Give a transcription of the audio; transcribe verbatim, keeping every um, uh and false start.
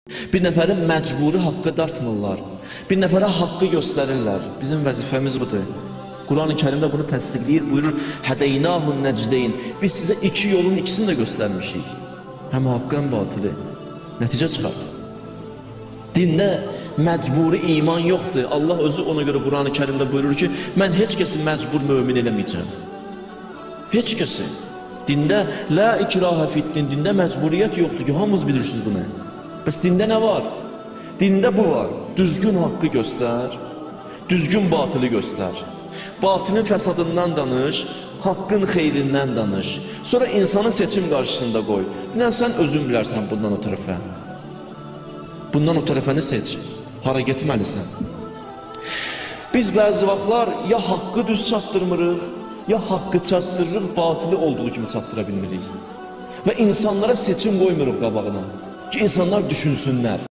Bir nəfərin məcburi haqqı dartmırlar. Bir nəfərə haqqı göstərirlər. Bizim vəzifəmiz budur. Quran-ı Kərimdə bunu təsdiqləyir, buyurur: "Hədəynahun nəcdeyn." Biz sizə iki yolun ikisini də göstərmişik. Həm haqqı, həm batılı. Nəticə çıxart. Dində məcburi iman yoxdur. Allah özü ona görə Quran-ı Kərimdə buyurur ki, mən heç kəsi məcbur mömin eləməyəcəm. Heç kəsi. Dində la ikraha fiddin, dində məcburiyyət yoxdur ki, hamınız bilirsiniz bunu. Bəs dində nə var? Dində bu var. Düzgün haqqı göstər, düzgün batılı göstər. Batılın fəsadından danış, haqqın xeyrindən danış. Sonra insanı seçim qarşısında qoy. Dinən sən özün bilərsən bundan o tərəfə. Bundan o tərəfəni seç. Hara getməlisən? Biz bəzi vaxtlar ya haqqı düz çatdırmırıq, ya haqqı çatdırırıq, batılı olduğu kimi çatdıra bilmirik. Və insanlara seçim qoymuruq qabağına ki, insanlar düşünsünlər.